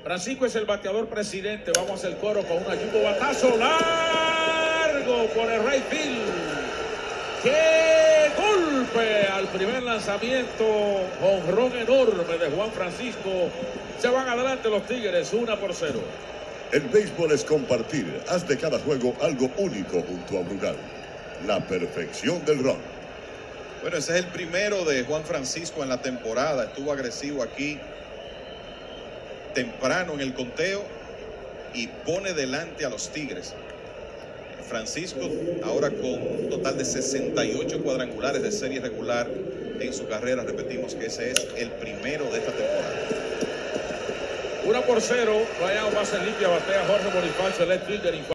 Francisco es el bateador presidente. Vamos a hacer coro con un ayudo batazo largo por el right field. ¡Qué golpe! Al primer lanzamiento, jonrón enorme de Juan Francisco. Se van adelante los Tigres, 1-0. El béisbol es compartir. Haz de cada juego algo único junto a Brugal. La perfección del ron. Bueno, ese es el primero de Juan Francisco en la temporada. Estuvo agresivo aquí temprano en el conteo y pone delante a los Tigres. Francisco ahora con un total de 68 cuadrangulares de serie regular en su carrera. Repetimos que ese es el primero de esta temporada. 1-0. Vaya base limpia, batea Jorge Bonifacio, el left fielder.